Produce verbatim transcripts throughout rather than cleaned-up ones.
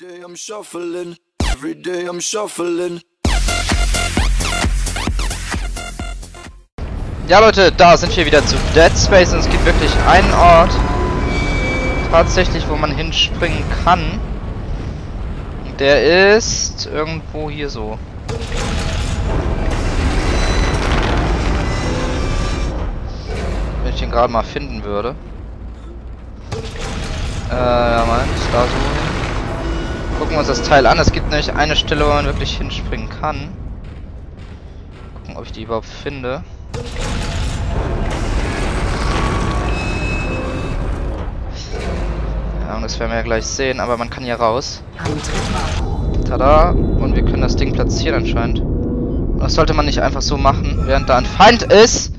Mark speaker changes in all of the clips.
Speaker 1: day I'm shuffling, every day I'm shuffling.
Speaker 2: Ja Leute, da sind wir wieder zu Dead Space und es gibt wirklich einen Ort, tatsächlich, wo man hinspringen kann. Der ist irgendwo hier so. Wenn ich den gerade mal finden würde. Äh, ja, Moment, da so. Gucken wir uns das Teil an. Es gibt nämlich eine Stelle, wo man wirklich hinspringen kann. Gucken, ob ich die überhaupt finde. Ja, und das werden wir ja gleich sehen, aber man kann hier raus. Tada! Und wir können das Ding platzieren anscheinend. Und das sollte man nicht einfach so machen, während da ein Feind ist.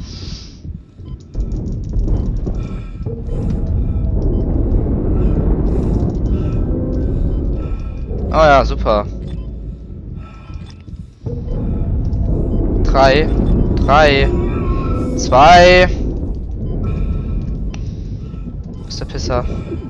Speaker 2: Oh ja, super. Drei. Drei. Zwei. Wo ist der Pisser?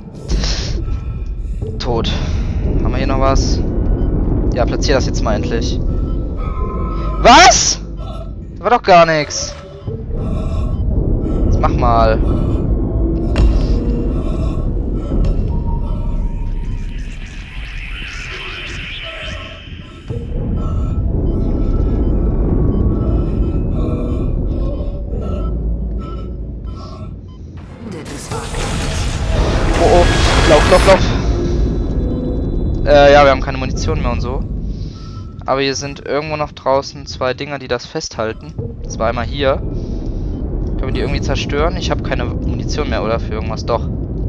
Speaker 2: Tot. Haben wir hier noch was? Ja, platzier das jetzt mal endlich. Was? Das war doch gar nichts. Jetzt mach mal. Oh, oh. Lauf, lauf, lauf. Äh, ja, wir haben keine Munition mehr und so. Aber hier sind irgendwo noch draußen zwei Dinger, die das festhalten. Das war einmal hier. Können wir die irgendwie zerstören? Ich habe keine Munition mehr, oder? Für irgendwas. Doch.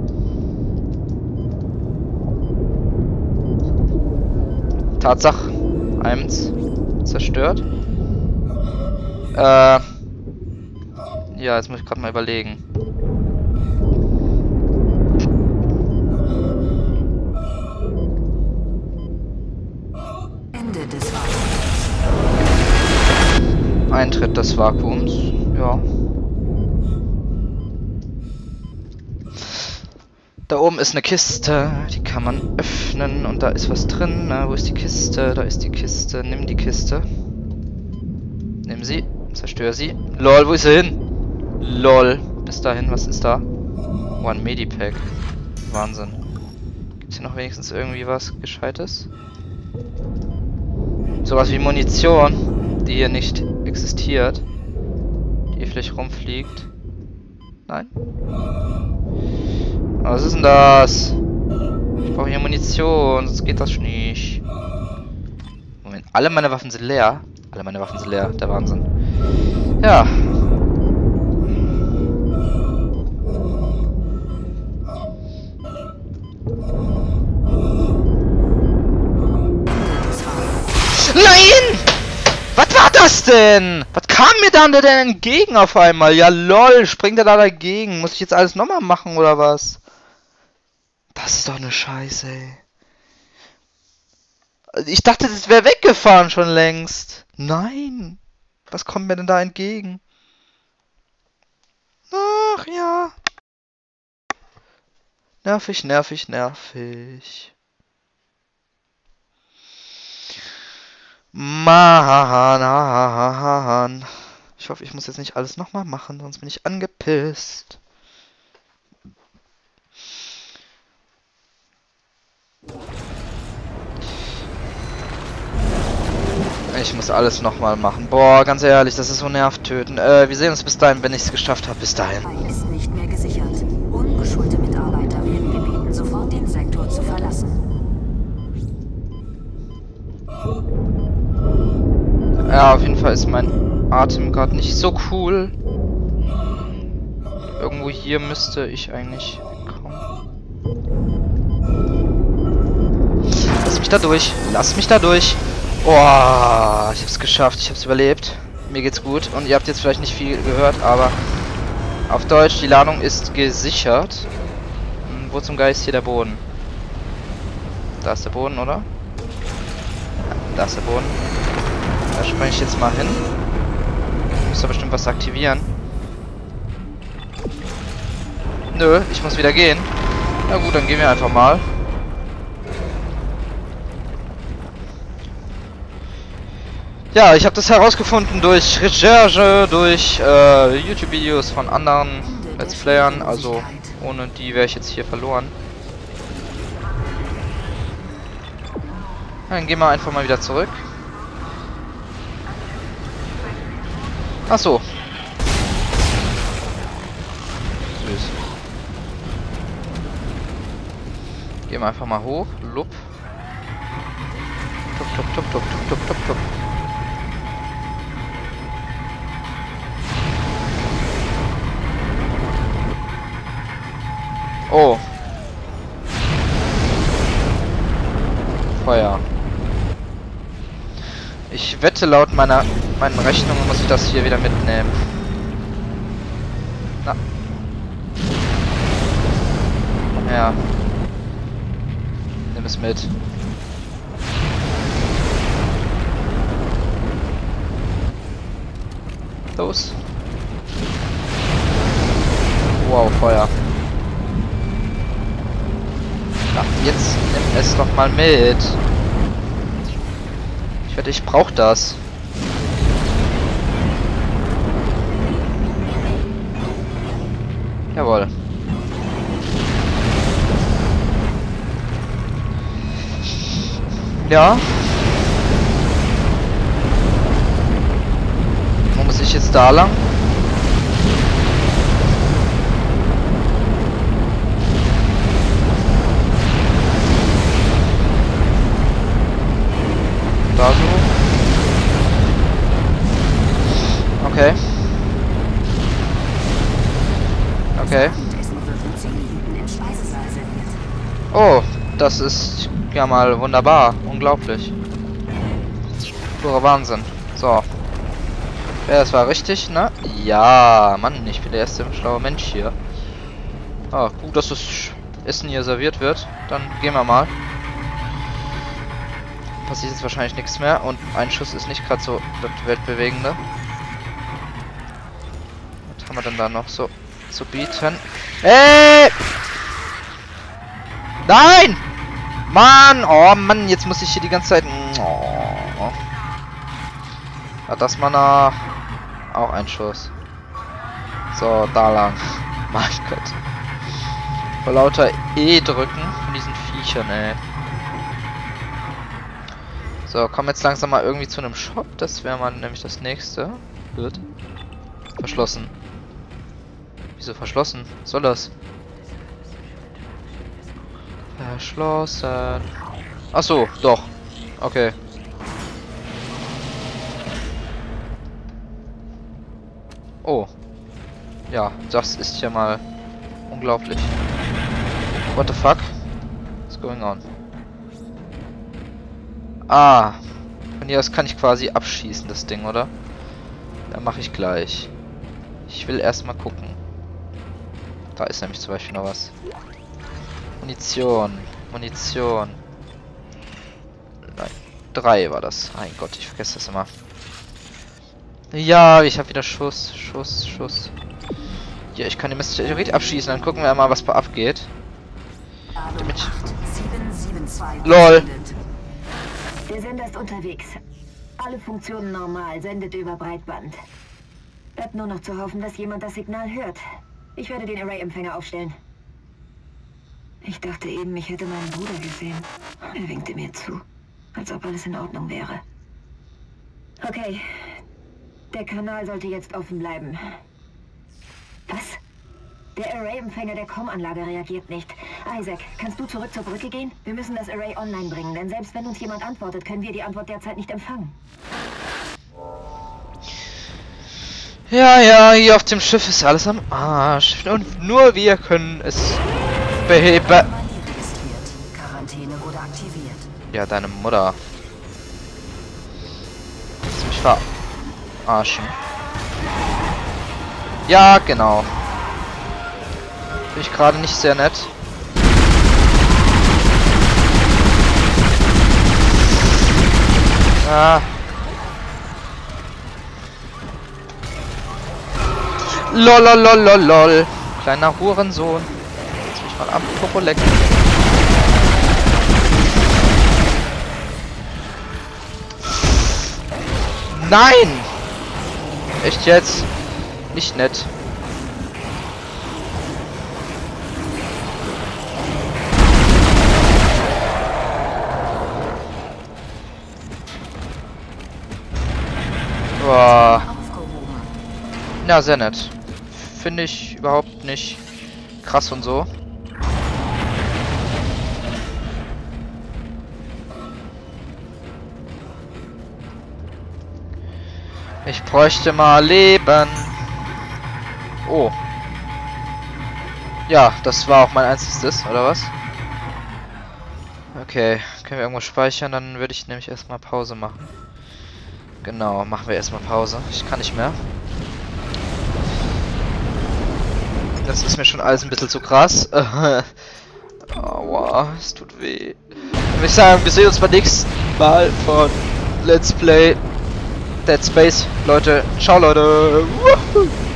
Speaker 2: Tatsache. Eins. Zerstört. Äh. Ja, jetzt muss ich gerade mal überlegen. Eintritt des Vakuums, ja. Da oben ist eine Kiste, die kann man öffnen und da ist was drin. Na, wo ist die Kiste? Da ist die Kiste. Nimm die Kiste. Nimm sie. Zerstör sie. Lol, wo ist sie hin? Lol. Bis dahin, was ist da? Oh, ein Medipack. Wahnsinn. Gibt's hier noch wenigstens irgendwie was Gescheites? Sowas wie Munition, die hier nicht existiert, die hier vielleicht rumfliegt. Nein? Aber was ist denn das? Ich brauche hier Munition, sonst geht das nicht. Moment, alle meine Waffen sind leer. Alle meine Waffen sind leer, der Wahnsinn. Ja. Nein! Was war das denn? Was kam mir dann denn entgegen auf einmal? Ja lol, springt er da dagegen? Muss ich jetzt alles nochmal machen oder was? Das ist doch eine Scheiße, ey. Ich dachte, das wäre weggefahren schon längst. Nein. Was kommt mir denn da entgegen? Ach ja. Nervig, nervig, nervig. Mann. Ich hoffe, ich muss jetzt nicht alles nochmal machen, sonst bin ich angepisst. Ich muss alles nochmal machen. Boah, ganz ehrlich, das ist so nervtötend. Äh, wir sehen uns bis dahin, wenn ich es geschafft habe. Bis dahin.
Speaker 3: Ist nicht mehr gesichert. Ungeschulte Mitarbeiter werden gebeten, sofort den Sektor zu verlassen.
Speaker 2: Ja, auf jeden Fall ist mein Atem gerade nicht so cool. Irgendwo hier müsste ich eigentlich kommen. Lass mich da durch. Lass mich da durch. Oh, ich hab's geschafft. Ich hab's überlebt. Mir geht's gut. Und ihr habt jetzt vielleicht nicht viel gehört, aber auf Deutsch, die Ladung ist gesichert. Hm, wo zum Geist hier der Boden? Da ist der Boden, oder? Ja, da ist der Boden. Da springe ich jetzt mal hin. Ich muss da bestimmt was aktivieren. Nö, ich muss wieder gehen. Na gut, dann gehen wir einfach mal. Ja, ich habe das herausgefunden durch Recherche, durch äh, YouTube-Videos von anderen Let's Playern. Also ohne die wäre ich jetzt hier verloren. Dann gehen wir einfach mal wieder zurück. Ach so. Süß. Gehen wir einfach mal hoch. Lup. Tup, tup, tup, tup, tup, tup, tup, tup. Oh. Feuer. Ich wette, laut meiner meinen Rechnungen muss ich das hier wieder mitnehmen. Na. Ja. Nimm es mit. Los. Wow, Feuer. Na, jetzt nimm es doch mal mit. Ich wette, ich brauche das. Jawohl. Ja. Wo muss ich jetzt da lang? Da so. Okay. Okay. Oh, das ist ja mal wunderbar. Unglaublich. Purer Wahnsinn. So. Ja, das war richtig, ne? Ja, Mann, ich bin der erste schlaue Mensch hier. Ah, gut, dass das Essen hier serviert wird. Dann gehen wir mal. Passiert jetzt wahrscheinlich nichts mehr und ein Schuss ist nicht gerade so das Weltbewegende. Was haben wir denn da noch so zu bieten? Ey! Nein! Mann! Oh Mann, jetzt muss ich hier die ganze Zeit... Oh. Hat das mal nach... Auch ein Schuss. So, da lang. Mein Gott. Vor lauter E drücken von diesen Viechern, ey. So, komm jetzt langsam mal irgendwie zu einem Shop. Das wäre mal nämlich das nächste. Wird. Verschlossen. Wieso verschlossen? Was soll das? Verschlossen. Ach so, doch. Okay. Oh. Ja, das ist ja mal unglaublich. What the fuck? What's going on? Ah. Von hier aus kann ich quasi abschießen, das Ding, oder? Dann mache ich gleich. Ich will erstmal gucken. Da ist nämlich zum Beispiel noch was. Munition. Munition. Nein. Drei war das. Mein Gott, ich vergesse das immer. Ja, ich habe wieder Schuss. Schuss, Schuss. Ja, ich kann den Mist theoretisch abschießen. Dann gucken wir mal, was da abgeht. Damit LOL.
Speaker 3: Der Sender ist unterwegs. Alle Funktionen normal, sendet über Breitband. Bleibt nur noch zu hoffen, dass jemand das Signal hört. Ich werde den Array-Empfänger aufstellen. Ich dachte eben, ich hätte meinen Bruder gesehen. Er winkte mir zu, als ob alles in Ordnung wäre. Okay, der Kanal sollte jetzt offen bleiben. Was? Der Array-Empfänger der Com-Anlage reagiert nicht. Isaac, kannst du zurück zur Brücke gehen? Wir müssen das Array online bringen, denn selbst wenn uns jemand antwortet, können wir die Antwort derzeit nicht empfangen.
Speaker 2: Ja, ja, hier auf dem Schiff ist alles am Arsch. Und nur wir können es beheben.
Speaker 3: Quarantäne wurde aktiviert.
Speaker 2: Ja, deine Mutter. Willst du mich verarschen? Ja, genau. Bin ich gerade nicht sehr nett. Ah. Lololololol. Kleiner Hurensohn. Lass mich mal am Popo lecken. Nein! Echt jetzt? Nicht nett. Boah. Ja, sehr nett. Finde ich überhaupt nicht krass und so. Ich bräuchte mal Leben. Oh. Ja, das war auch mein einziges, oder was? Okay, können wir irgendwo speichern? Dann würde ich nämlich erstmal Pause machen. Genau, machen wir erstmal Pause. Ich kann nicht mehr. Das ist mir schon alles ein bisschen zu krass. Aua, es tut weh. Dann würde ich sagen, wir sehen uns beim nächsten Mal von Let's Play Dead Space. Leute, ciao Leute. Woohoo.